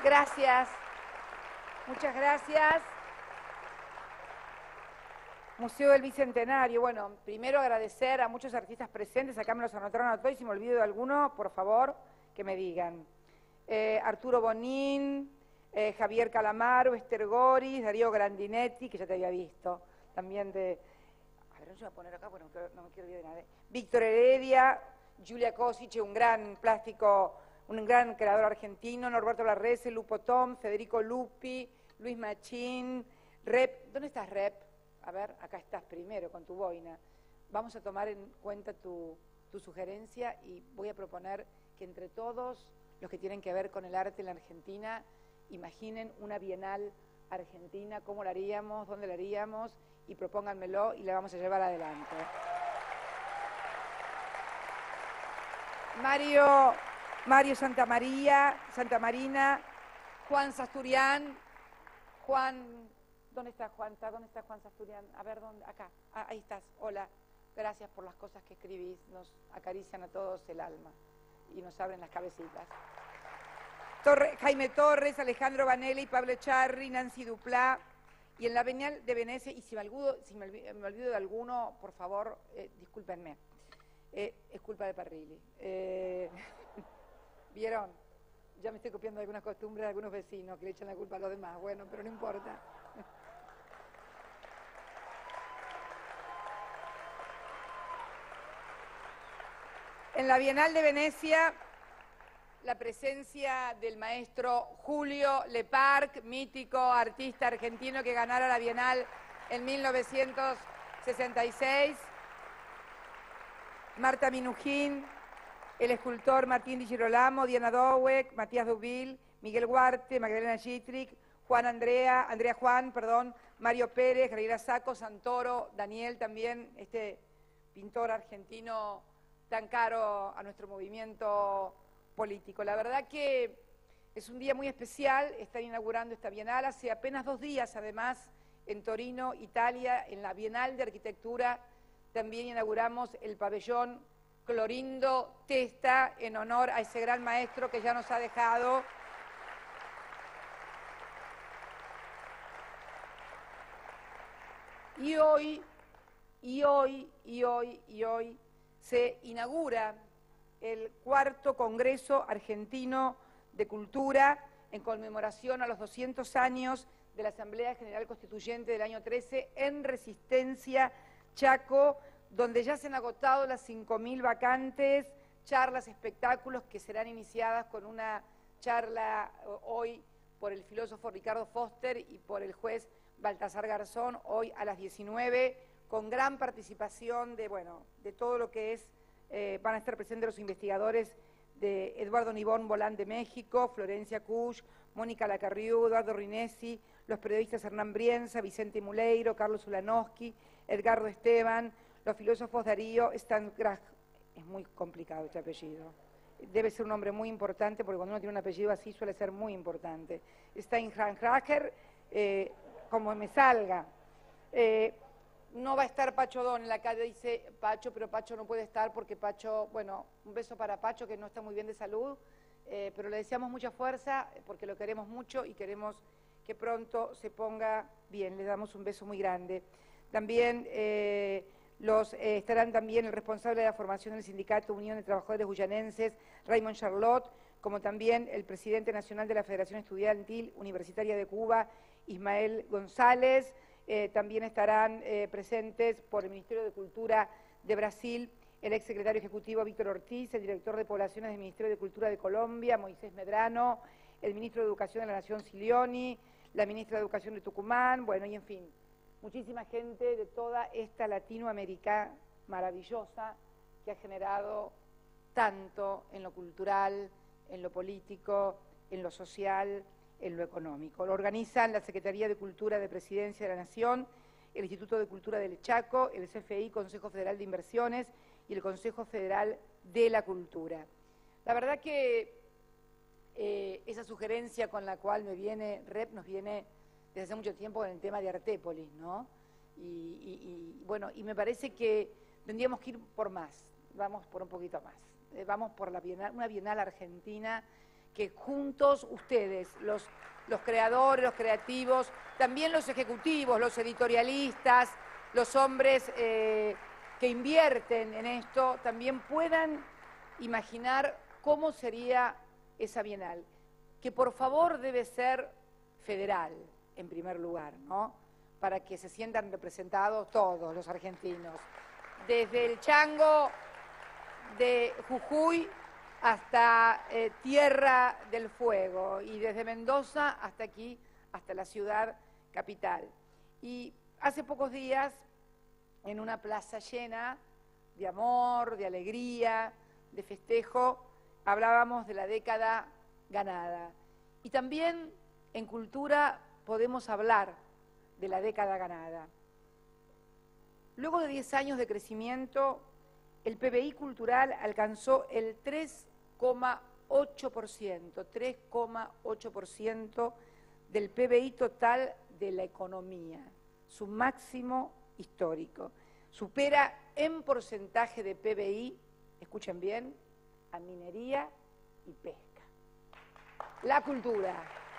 Gracias. Muchas gracias. Museo del Bicentenario. Bueno, primero agradecer a muchos artistas presentes. Acá me los anotaron a todos y si me olvido de alguno, por favor, que me digan. Arturo Bonín, Javier Calamaro, Esther Goris, Darío Grandinetti, que ya te había visto. También de... A ver, no se va a poner acá, bueno, no me quiero olvidar de nadie. Víctor Heredia, Julia Kosic, un gran plástico, un gran creador argentino, Norberto Larrese, Lupo Tom, Federico Lupi, Luis Machín, Rep. ¿Dónde estás, Rep? A ver, acá estás primero con tu boina. Vamos a tomar en cuenta tu sugerencia y voy a proponer que entre todos los que tienen que ver con el arte en la Argentina imaginen una bienal argentina, cómo la haríamos, dónde la haríamos y propónganmelo y la vamos a llevar adelante. Mario Santamarina, Juan Sasturian, ¿dónde está Juan? ¿Dónde está Juan Sasturian? A ver, ¿dónde? Acá. Ah, ahí estás. Hola. Gracias por las cosas que escribís. Nos acarician a todos el alma y nos abren las cabecitas. Jaime Torres, Alejandro Vanelli, Pablo Echarri, Nancy Duplá. Y en la Bienal de Venecia, y si me olvido de alguno, por favor, discúlpenme. Es culpa de Parrilli. ¿Vieron? Ya me estoy copiando algunas costumbres de algunos vecinos que le echan la culpa a los demás. Bueno, pero no importa. En la Bienal de Venecia, la presencia del maestro Julio Leparc, mítico artista argentino que ganara la Bienal en 1966, Marta Minujín, el escultor Martín Di Girolamo, Diana Dowek, Matías Dubil, Miguel Huarte, Magdalena Gitric, Andrea Juan, Mario Pérez, Gabriela Sacco, Santoro, Daniel también, este pintor argentino tan caro a nuestro movimiento político. La verdad que es un día muy especial, están inaugurando esta Bienal, hace apenas 2 días además en Torino, Italia, en la Bienal de Arquitectura, también inauguramos el pabellón Clorindo Testa en honor a ese gran maestro que ya nos ha dejado. Y hoy se inaugura el 4º Congreso Argentino de Cultura en conmemoración a los 200 años de la Asamblea General Constituyente del año 13 en Resistencia, Chaco, donde ya se han agotado las 5.000 vacantes, charlas, espectáculos que serán iniciadas con una charla hoy por el filósofo Ricardo Foster y por el juez Baltasar Garzón, hoy a las 19, con gran participación de todo lo que es, van a estar presentes los investigadores de Eduardo Nibón Bolán de México, Florencia Cush, Mónica Lacarriú, Eduardo Rinesi, los periodistas Hernán Brienza, Vicente Muleiro, Carlos Ulanowski, Edgardo Esteban, los filósofos Darío Stangrach, es muy complicado este apellido, debe ser un nombre muy importante porque cuando uno tiene un apellido así suele ser muy importante, Steingracher, como me salga, no va a estar Pacho Don, en la calle dice Pacho, pero Pacho no puede estar porque Pacho, un beso para Pacho que no está muy bien de salud, pero le deseamos mucha fuerza porque lo queremos mucho y queremos que pronto se ponga bien, le damos un beso muy grande. También estarán también el responsable de la formación del Sindicato Unión de Trabajadores Guyanenses, Raymond Charlotte, como también el presidente nacional de la Federación Estudiantil Universitaria de Cuba, Ismael González. También estarán presentes por el Ministerio de Cultura de Brasil, el exsecretario ejecutivo Víctor Ortiz, el director de Poblaciones del Ministerio de Cultura de Colombia, Moisés Medrano, el ministro de Educación de la Nación, Silioni, la ministra de Educación de Tucumán, y en fin, muchísima gente de toda esta Latinoamérica maravillosa que ha generado tanto en lo cultural, en lo político, en lo social, en lo económico. Lo organizan la Secretaría de Cultura de Presidencia de la Nación, el Instituto de Cultura del Chaco, el CFI, Consejo Federal de Inversiones y el Consejo Federal de la Cultura. La verdad que esa sugerencia con la cual nos viene desde hace mucho tiempo con el tema de Artépolis, ¿no? Y me parece que tendríamos que ir por más, vamos por un poquito más. Vamos por una Bienal Argentina que juntos ustedes, los creadores, los creativos, también los ejecutivos, los editorialistas, los hombres que invierten en esto, también puedan imaginar cómo sería esa Bienal, que por favor debe ser federal, en primer lugar, ¿no? Para que se sientan representados todos los argentinos, desde el Chango de Jujuy hasta Tierra del Fuego, y desde Mendoza hasta aquí, hasta la ciudad capital. Y hace pocos días, en una plaza llena de amor, de alegría, de festejo, hablábamos de la década ganada. Y también en cultura podemos hablar de la década ganada. Luego de 10 años de crecimiento, el PBI cultural alcanzó el 3,8% del PBI total de la economía, su máximo histórico. Supera en porcentaje de PBI, escuchen bien, a minería y pesca. La cultura.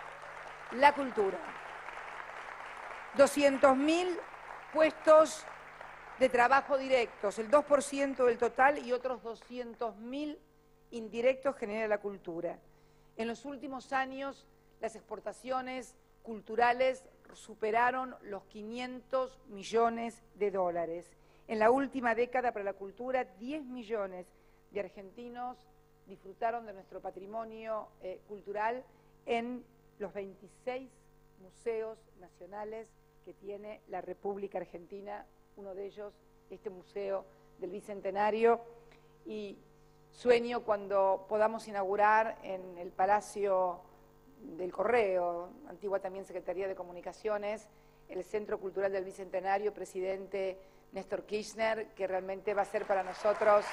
200.000 puestos de trabajo directos, el 2% del total, y otros 200.000 indirectos genera la cultura. En los últimos años, las exportaciones culturales superaron los 500 millones de dólares. En la última década para la cultura, 10 millones de argentinos disfrutaron de nuestro patrimonio cultural en los 26 museos nacionales que tiene la República Argentina, uno de ellos, este Museo del Bicentenario, y sueño cuando podamos inaugurar en el Palacio del Correo, antigua también Secretaría de Comunicaciones, el Centro Cultural del Bicentenario, presidente Néstor Kirchner, que realmente va a ser para nosotros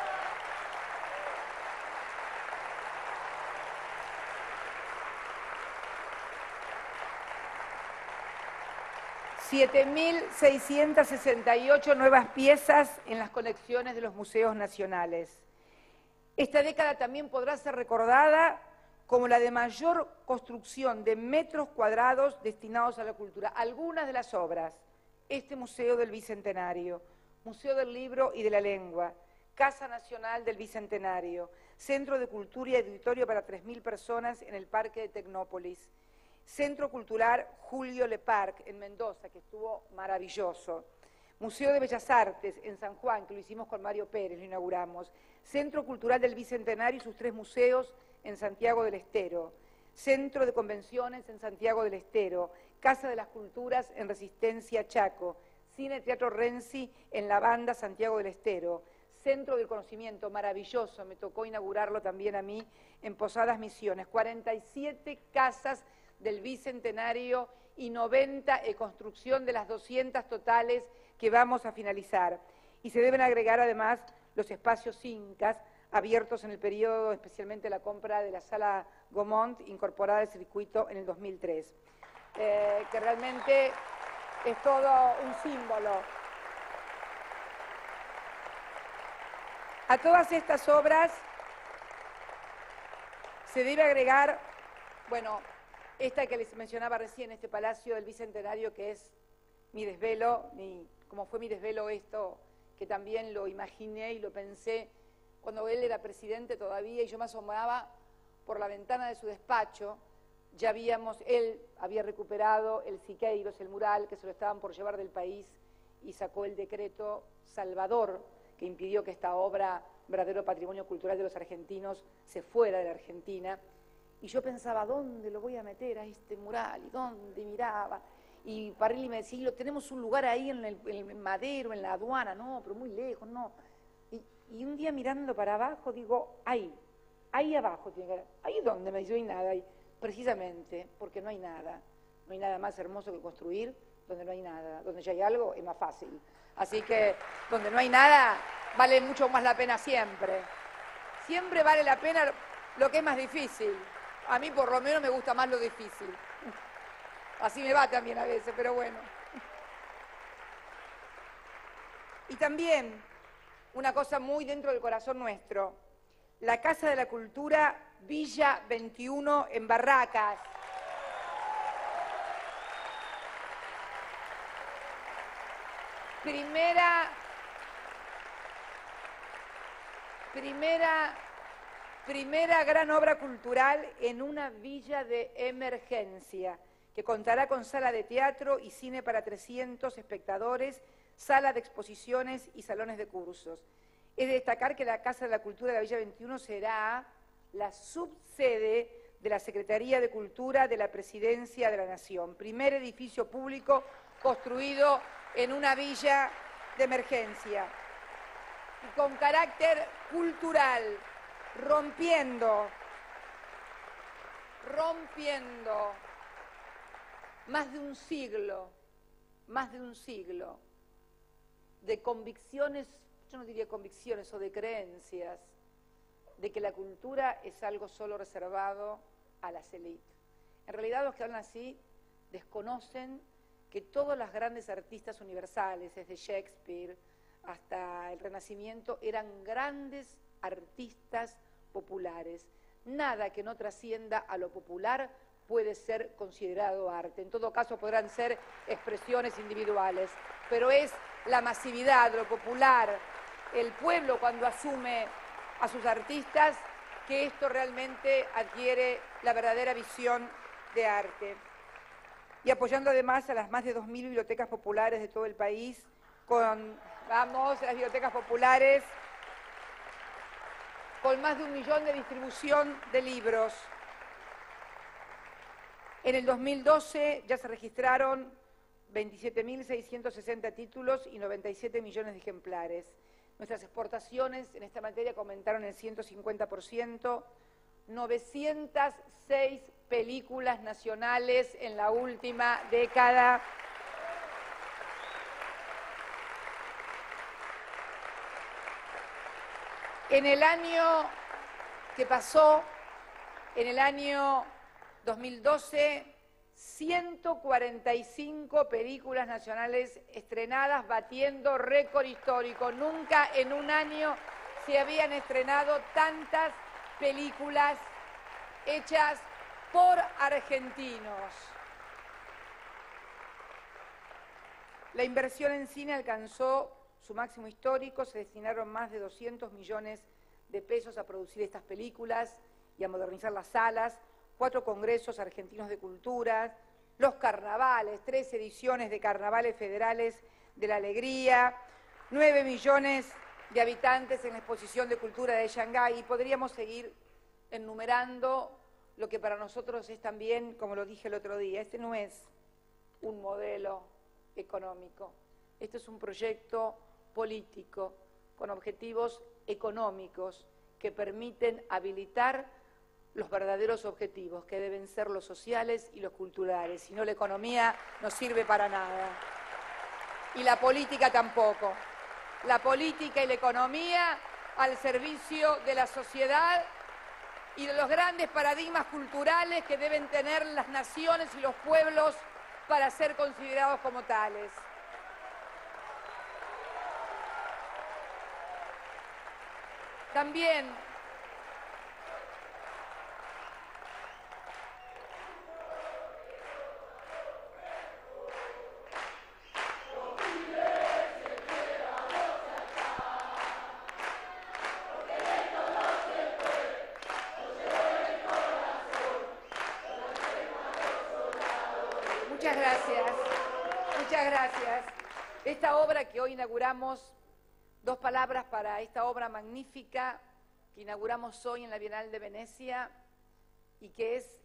$7.668 nuevas piezas en las colecciones de los museos nacionales. Esta década también podrá ser recordada como la de mayor construcción de metros cuadrados destinados a la cultura. Algunas de las obras: este Museo del Bicentenario, Museo del Libro y de la Lengua, Casa Nacional del Bicentenario, Centro de Cultura y Auditorio para 3.000 personas en el Parque de Tecnópolis, Centro Cultural Julio Leparc en Mendoza, que estuvo maravilloso, Museo de Bellas Artes en San Juan, que lo hicimos con Mario Pérez, lo inauguramos, Centro Cultural del Bicentenario y sus 3 museos en Santiago del Estero, Centro de Convenciones en Santiago del Estero, Casa de las Culturas en Resistencia Chaco, Cine Teatro Renzi en La Banda, Santiago del Estero, Centro del Conocimiento, maravilloso, me tocó inaugurarlo también a mí en Posadas Misiones, 47 casas del Bicentenario y 90 en construcción de las 200 totales que vamos a finalizar. Y se deben agregar además los espacios incas abiertos en el periodo, especialmente la compra de la Sala Gaumont, incorporada al circuito en el 2003, que realmente es todo un símbolo. A todas estas obras se debe agregar, bueno, esta que les mencionaba recién, este Palacio del Bicentenario, que es mi desvelo, como fue mi desvelo esto, que también lo imaginé y lo pensé cuando él era presidente todavía, y yo me asomaba por la ventana de su despacho. Él había recuperado el Siqueiros, el mural, que se lo estaban por llevar del país, y sacó el decreto Salvador, que impidió que esta obra, verdadero patrimonio cultural de los argentinos, se fuera de la Argentina. Y yo pensaba, ¿dónde lo voy a meter a este mural? ¿Y dónde? Miraba. Y Parrilli me decía, tenemos un lugar ahí en el Madero, en la aduana. No, pero muy lejos, no. Y un día mirando para abajo, digo, ahí abajo tiene que haber. ¿Ahí dónde? Me dice, no hay nada ahí. Precisamente porque no hay nada. No hay nada más hermoso que construir donde no hay nada. Donde ya hay algo es más fácil. Así que donde no hay nada vale mucho más la pena siempre. Siempre vale la pena lo que es más difícil. A mí por lo menos me gusta más lo difícil. Así me va también a veces, pero bueno. Y también una cosa muy dentro del corazón nuestro. la Casa de la Cultura Villa 21 en Barracas. Primera gran obra cultural en una villa de emergencia, que contará con sala de teatro y cine para 300 espectadores, sala de exposiciones y salones de cursos. Es de destacar que la Casa de la Cultura de la Villa 21 será la subsede de la Secretaría de Cultura de la Presidencia de la Nación, primer edificio público construido en una villa de emergencia y con carácter cultural, rompiendo más de un siglo de convicciones, yo no diría convicciones o de creencias, de que la cultura es algo solo reservado a las élites. En realidad los que hablan así desconocen que todas las grandes artistas universales, desde Shakespeare hasta el Renacimiento, eran grandes artistas populares. Nada que no trascienda a lo popular puede ser considerado arte. En todo caso podrán ser expresiones individuales, pero es la masividad, lo popular, el pueblo cuando asume a sus artistas, que esto realmente adquiere la verdadera visión de arte. Y apoyando además a las más de 2.000 bibliotecas populares de todo el país, las bibliotecas populares, con más de 1 millón de distribución de libros. En el 2012 ya se registraron 27.660 títulos y 97 millones de ejemplares. Nuestras exportaciones en esta materia aumentaron el 150%, 906 películas nacionales en la última década. En el año que pasó, en el año 2012, 145 películas nacionales estrenadas, batiendo récord histórico. Nunca en un año se habían estrenado tantas películas hechas por argentinos. La inversión en cine alcanzó su máximo histórico, se destinaron más de 200 millones de pesos a producir estas películas y a modernizar las salas, 4 congresos argentinos de cultura, los carnavales, 3 ediciones de carnavales federales de la alegría, 9 millones de habitantes en la exposición de cultura de Shanghái, y podríamos seguir enumerando lo que para nosotros es también, como lo dije el otro día, este no es un modelo económico, este es un proyecto político con objetivos económicos que permiten habilitar los verdaderos objetivos, que deben ser los sociales y los culturales. Si no, la economía no sirve para nada. Y la política tampoco. La política y la economía al servicio de la sociedad y de los grandes paradigmas culturales que deben tener las naciones y los pueblos para ser considerados como tales. También muchas gracias. Esta obra que hoy inauguramos, 2 palabras para esta obra magnífica que inauguramos hoy en la Bienal de Venecia y que es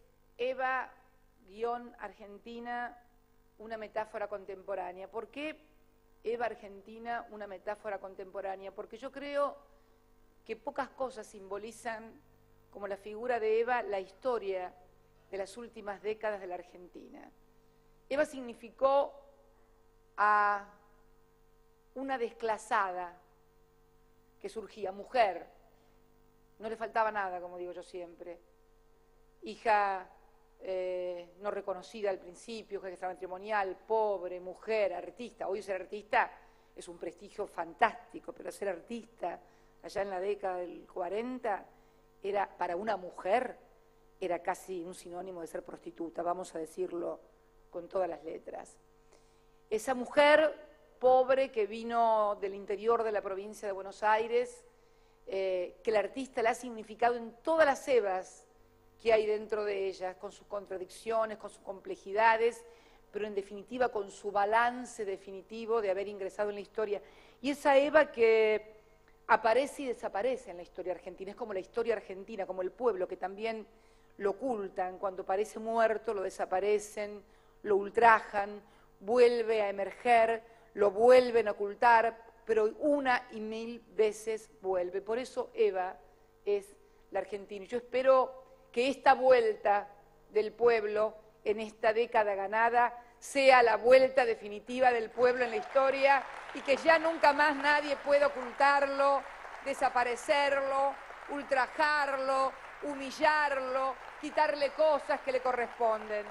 Eva-Argentina, una metáfora contemporánea. ¿Por qué Eva Argentina, una metáfora contemporánea? Porque yo creo que pocas cosas simbolizan, como la figura de Eva, la historia de las últimas décadas de la Argentina. Eva significó a una desclasada que surgía, mujer, no le faltaba nada, como digo yo siempre, hija no reconocida al principio, hija extramatrimonial, pobre, mujer, artista. Hoy ser artista es un prestigio fantástico, pero ser artista allá en la década del 40 era, para una mujer, era casi un sinónimo de ser prostituta, vamos a decirlo con todas las letras. Esa mujer pobre que vino del interior de la provincia de Buenos Aires, que el artista la ha significado en todas las Evas que hay dentro de ella, con sus contradicciones, con sus complejidades, pero en definitiva con su balance definitivo de haber ingresado en la historia. Y esa Eva que aparece y desaparece en la historia argentina, es como la historia argentina, como el pueblo, que también lo ocultan, cuando parece muerto lo desaparecen, lo ultrajan, vuelve a emerger, lo vuelven a ocultar, pero una y mil veces vuelve. Por eso Eva es la Argentina. Y yo espero que esta vuelta del pueblo en esta década ganada sea la vuelta definitiva del pueblo en la historia y que ya nunca más nadie pueda ocultarlo, desaparecerlo, ultrajarlo, humillarlo, quitarle cosas que le corresponden.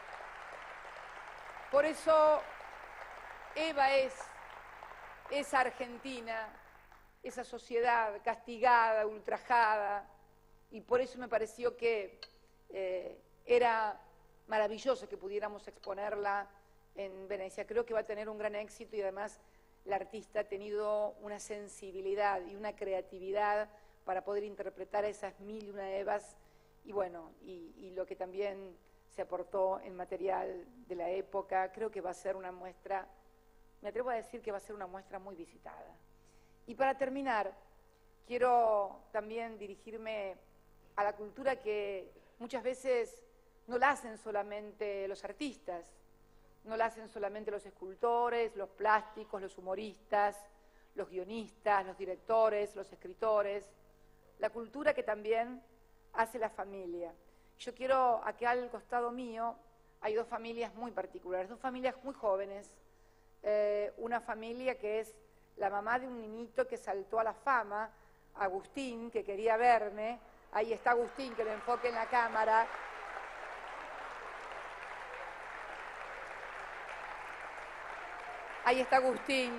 Por eso Eva es esa Argentina, esa sociedad castigada, ultrajada, y por eso me pareció que era maravilloso que pudiéramos exponerla en Venecia. Creo que va a tener un gran éxito y además la artista ha tenido una sensibilidad y una creatividad para poder interpretar esas mil y una Evas y bueno, y lo que también se aportó en material de la época. Creo que va a ser una muestra, me atrevo a decir que va a ser una muestra muy visitada. Y para terminar, quiero también dirigirme a la cultura que muchas veces no la hacen solamente los artistas, no la hacen solamente los escultores, los plásticos, los humoristas, los guionistas, los directores, los escritores, la cultura que también hace la familia. Yo quiero, acá al costado mío, hay dos familias muy particulares, dos familias muy jóvenes, una familia que es la mamá de un niñito que saltó a la fama, Agustín, que quería verme, ahí está Agustín, que lo enfoque en la cámara. Ahí está Agustín.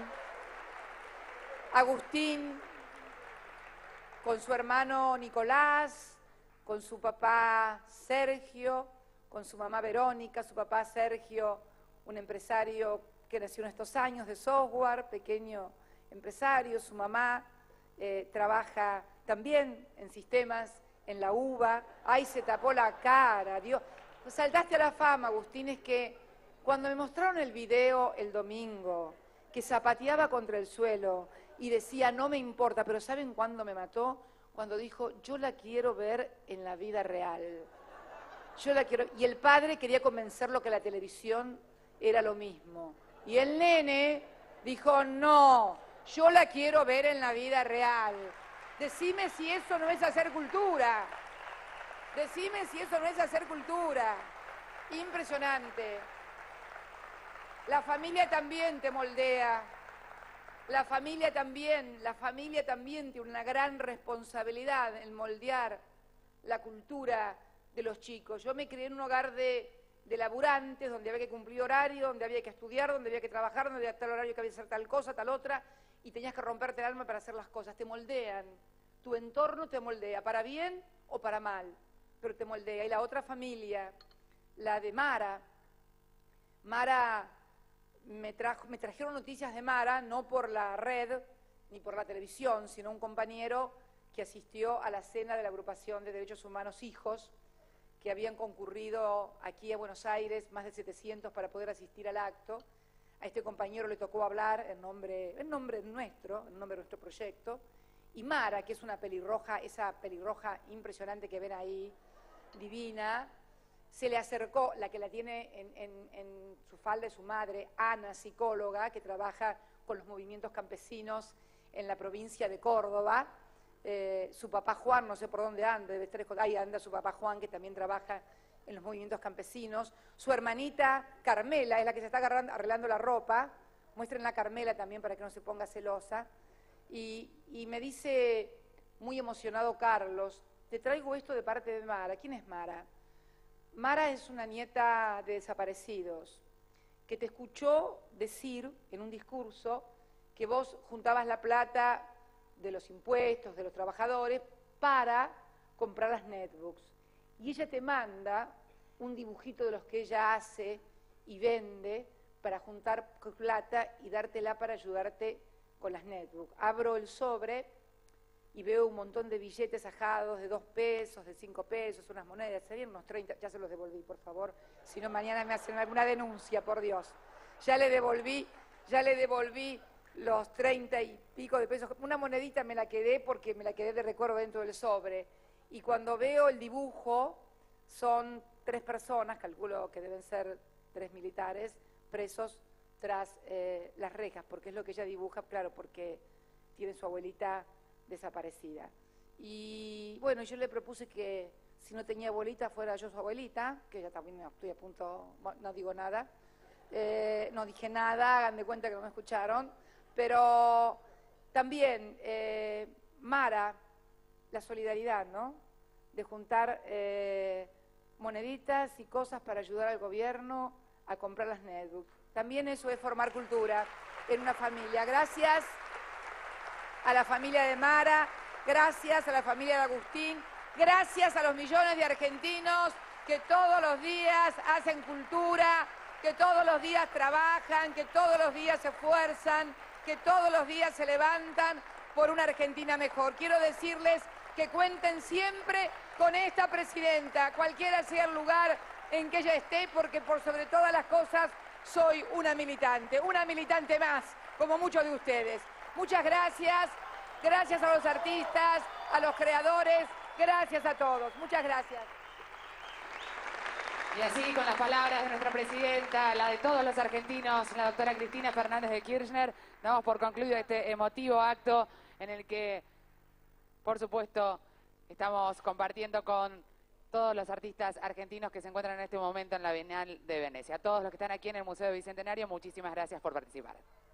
Agustín con su hermano Nicolás, con su papá Sergio, con su mamá Verónica, su papá Sergio, un empresario que nació en estos años de software, pequeño empresario, su mamá trabaja también en sistemas, en la UBA. ¡Ay, se tapó la cara! Dios, saltaste a la fama, Agustín. Es que cuando me mostraron el video el domingo, que zapateaba contra el suelo y decía, no me importa, pero ¿saben cuándo me mató? Cuando dijo, yo la quiero ver en la vida real. Yo la quiero. Y el padre quería convencerlo que la televisión era lo mismo. Y el nene dijo, no, yo la quiero ver en la vida real. Decime si eso no es hacer cultura. Decime si eso no es hacer cultura. Impresionante. La familia también te moldea. La familia también tiene una gran responsabilidad en moldear la cultura de los chicos. Yo me crié en un hogar de laburantes, donde había que cumplir horario, donde había que estudiar, donde había que trabajar, donde había tal horario que había que hacer tal cosa, tal otra, y tenías que romperte el alma para hacer las cosas. Te moldean, tu entorno te moldea, para bien o para mal, pero te moldea. Y la otra familia, la de Mara, me trajeron noticias de Mara, no por la red ni por la televisión, sino un compañero que asistió a la cena de la agrupación de derechos humanos Hijos, que habían concurrido aquí a Buenos Aires, más de 700 para poder asistir al acto. A este compañero le tocó hablar en nombre nuestro, en nombre de nuestro proyecto, y Mara, que es una pelirroja, esa pelirroja impresionante que ven ahí, divina, se le acercó, la que la tiene en su falda, es su madre, Ana, psicóloga, que trabaja con los movimientos campesinos en la provincia de Córdoba. Su papá Juan, no sé por dónde anda, debe estar, ahí anda su papá Juan, que también trabaja en los movimientos campesinos. Su hermanita Carmela es la que se está arreglando la ropa. Muéstrenla a Carmela también para que no se ponga celosa. Y me dice, muy emocionado Carlos, te traigo esto de parte de Mara. ¿Quién es Mara? Mara es una nieta de desaparecidos, que te escuchó decir en un discurso que vos juntabas la plata de los impuestos, de los trabajadores, para comprar las netbooks. Y ella te manda un dibujito de los que ella hace y vende para juntar plata y dártela para ayudarte con las netbooks. Abro el sobre y veo un montón de billetes ajados de 2 pesos, de 5 pesos, unas monedas, ¿sabían? Unos 30, ya se los devolví, por favor, si no mañana me hacen alguna denuncia, por Dios. Ya le devolví los 30 y pico de pesos. Una monedita me la quedé porque me la quedé de recuerdo dentro del sobre. Y cuando veo el dibujo, son 3 personas, calculo que deben ser 3 militares, presos tras las rejas, porque es lo que ella dibuja, claro, porque tiene su abuelita desaparecida. Y bueno, yo le propuse que si no tenía abuelita fuera yo su abuelita, que ya también estoy a punto, no digo nada, no dije nada, hagan de cuenta que no me escucharon, pero también Mara, la solidaridad, ¿no? De juntar moneditas y cosas para ayudar al gobierno a comprar las netbooks. También eso es formar cultura en una familia. Gracias a la familia de Mara, gracias a la familia de Agustín, gracias a los millones de argentinos que todos los días hacen cultura, que todos los días trabajan, que todos los días se esfuerzan, que todos los días se levantan por una Argentina mejor. Quiero decirles que cuenten siempre con esta presidenta, cualquiera sea el lugar en que ella esté, porque por sobre todas las cosas soy una militante más, como muchos de ustedes. Muchas gracias, gracias a los artistas, a los creadores, gracias a todos, muchas gracias. Y así, con las palabras de nuestra presidenta, la de todos los argentinos, la doctora Cristina Fernández de Kirchner, damos por concluido este emotivo acto en el que, por supuesto, estamos compartiendo con todos los artistas argentinos que se encuentran en este momento en la Bienal de Venecia. A todos los que están aquí en el Museo Bicentenario, muchísimas gracias por participar.